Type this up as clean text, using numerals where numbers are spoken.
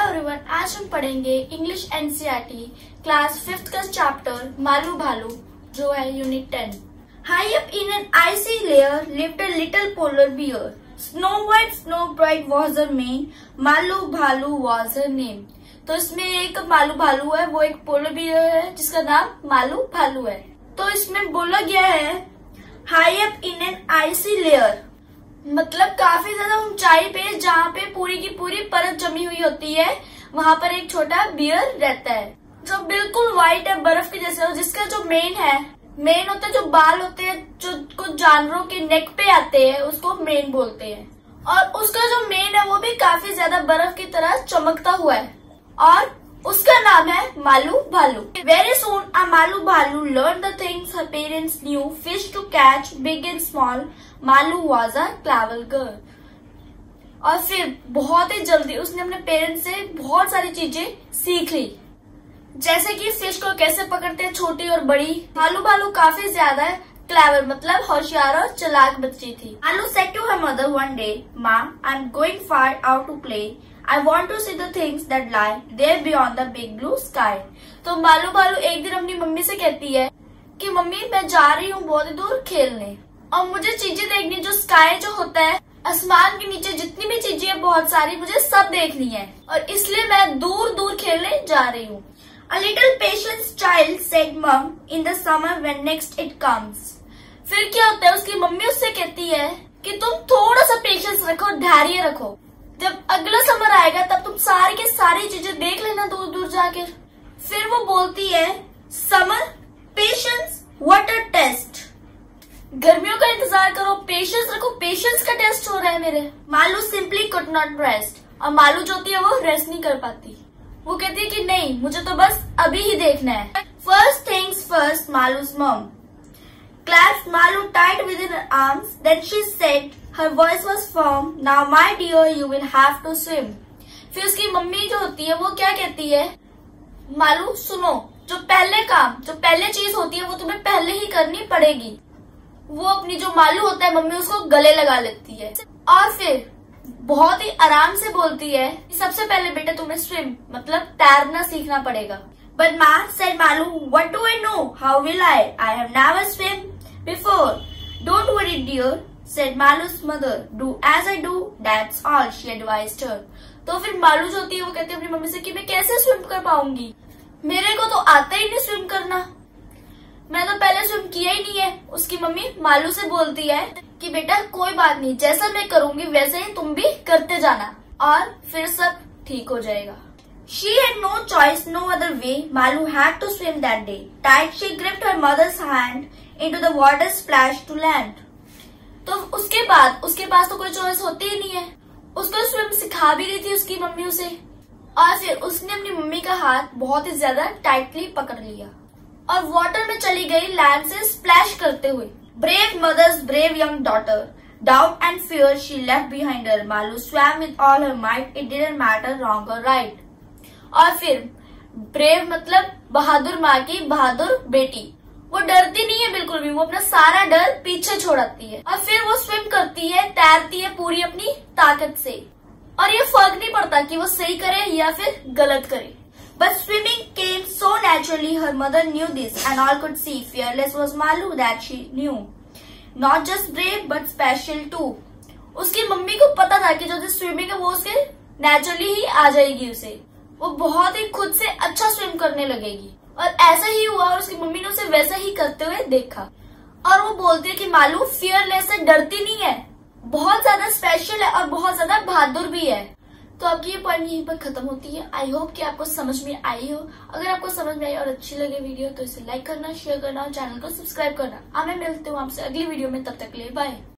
Everyone, आज हम पढ़ेंगे इंग्लिश एनसीईआरटी क्लास 5th का चैप्टर मालू भालू जो है unit 10। High up in an icy lair lived a little polar bear. Snow white snow bright was her mane, Malu Bhalu was her name. तो इसमें एक मालू भालू है, वो एक पोलर बियर है जिसका नाम मालू भालू है। तो इसमें बोला गया है high up in an icy lair, मतलब काफी ज्यादा ऊंचाई पे जहाँ पे पूरी की पूरी परत जमी हुई होती है, वहाँ पर एक छोटा बियर रहता है जो बिल्कुल व्हाइट है, बर्फ के जैसे, जिसका जो मेन होता है, जो बाल होते हैं जो कुछ जानवरों के नेक पे आते हैं उसको मेन बोलते हैं। और उसका जो मेन है वो भी काफी ज्यादा बर्फ की तरह चमकता हुआ है और उसका नाम है मालू भालू। Very soon a Malu Bhalu learn the things her parents knew, fish to catch big and small, Malu was a clever girl. और फिर बहुत ही जल्दी उसने अपने पेरेंट्स से बहुत सारी चीजें सीख ली, जैसे कि फिश को कैसे पकड़ते हैं, छोटी और बड़ी। मालू भालू काफी ज्यादा क्लेवर मतलब होशियार और चालाक बच्ची थी। Malu said to her mother one day, माँ I am going far out to play, I want to see the things that lie there beyond the big blue sky। तो मालू भालू एक दिन अपनी मम्मी से कहती है कि मम्मी मैं जा रही हूँ बहुत दूर खेलने और मुझे चीजें देखनी, जो स्काई जो होता है, आसमान के नीचे जितनी भी चीजें हैं बहुत सारी, मुझे सब देखनी है और इसलिए मैं दूर दूर खेलने जा रही हूँ। A little patience child said mom in the summer when next it comes। फिर क्या होता है, उसकी मम्मी उससे कहती है कि तुम थोड़ा सा पेशेंस रखो, धैर्य रखो, जब अगला समर आएगा तब तुम सारी की सारी चीजें देख लेना दूर दूर जाकर। फिर वो बोलती है summer patience what a test, गर्मियों का इंतजार करो, पेशेंस रखो, पेशेंस का टेस्ट हो रहा है मेरे। Malu simply could not rest, और मालू जो होती है वो रेस्ट नहीं कर पाती। वो कहती है कि नहीं, मुझे तो बस अभी ही देखना है। First things first, Malu's mom clasped Malu tight within her arms, then she said, her voice was firm, now my dear you will have to swim। फिर उसकी मम्मी जो होती है वो क्या कहती है, मालू सुनो, जो पहले चीज होती है वो तुम्हें पहले ही करनी पड़ेगी। वो अपनी जो मालू होता है मम्मी उसको गले लगा लेती है और फिर बहुत ही आराम से बोलती है सबसे पहले बेटा तुम्हें स्विम मतलब तैरना सीखना पड़ेगा। But Ma said Malu, what do I know? How will I? I have never swim before। Don't worry dear, said Malu's mother, do as I do, that's all she advised her। तो फिर मालू जो होती है वो कहती है अपनी mummy से कि मैं कैसे स्विम कर पाऊंगी, मेरे को तो आता ही नहीं स्विम करना, मैं तो पहले स्विम किया ही नहीं है। उसकी मम्मी मालू से बोलती है कि बेटा कोई बात नहीं, जैसा मैं करूंगी वैसे ही तुम भी करते जाना और फिर सब ठीक हो जाएगा। She had no choice, no other way, Malu had to swim that day। Tight she gripped her mother's hand into the water, splashed to land। तो उसके पास तो कोई चॉइस होती ही नहीं है, उसको स्विम सिखा भी रही थी उसकी मम्मी उसे, और फिर उसने अपनी मम्मी का हाथ बहुत ही ज्यादा टाइटली पकड़ लिया और वाटर में चली गई लैंड से स्प्लैश करते हुए। Brave mother's brave young daughter, doubt and fear she left behind her, Malu swam with all her might, it didn't matter wrong or right। और फिर ब्रेव मतलब बहादुर माँ की बहादुर बेटी, वो डरती नहीं है बिल्कुल भी, वो अपना सारा डर पीछे छोड़ती है और फिर वो स्विम करती है, तैरती है पूरी अपनी ताकत से, और ये फर्क नहीं पड़ता कि वो सही करे या फिर गलत करे। But swimming came so naturally, her mother knew this and all could see, fearless was Malu that she knew, not just brave but special too। उसकी मम्मी को पता था कि जो स्विमिंग है वो उसके नेचुरली ही आ जाएगी, उसे वो बहुत ही खुद से अच्छा स्विम करने लगेगी, और ऐसा ही हुआ और उसकी मम्मी ने उसे वैसा ही करते हुए देखा। और वो बोलती है कि मालू फियरलेस है, डरती नहीं है, बहुत ज्यादा स्पेशल है और बहुत ज्यादा बहादुर भी है। तो आपकी ये पॉइंट यहीं पर खत्म होती है। आई होप कि आपको समझ में आई हो। अगर आपको समझ में आई और अच्छी लगे वीडियो तो इसे लाइक करना, शेयर करना और चैनल को सब्सक्राइब करना। अब मैं मिलती हूँ आपसे अगली वीडियो में, तब तक के लिए बाय।